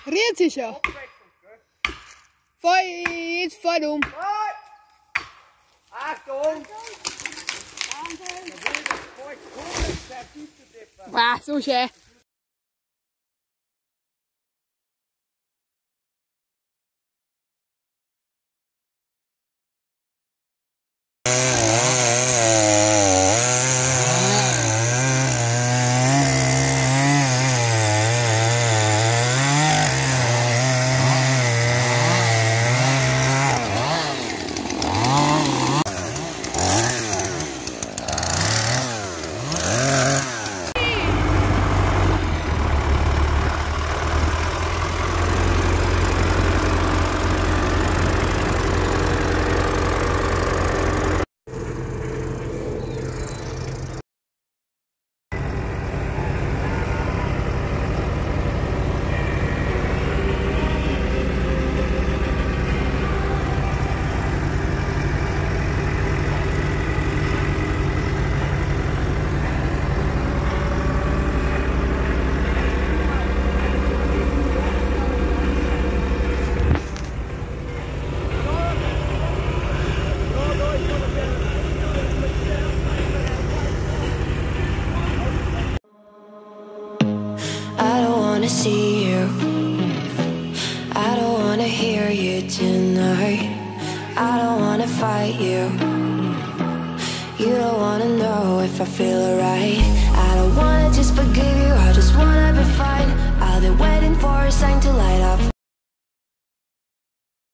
Riert sicher. Jetzt voll um. Achtung! Ah, so schön. See you, I don't wanna hear you tonight. I don't wanna fight you. You don't wanna know if I feel alright. I don't wanna just forgive you, I just wanna be fine. I'll be waiting for a sign to light up.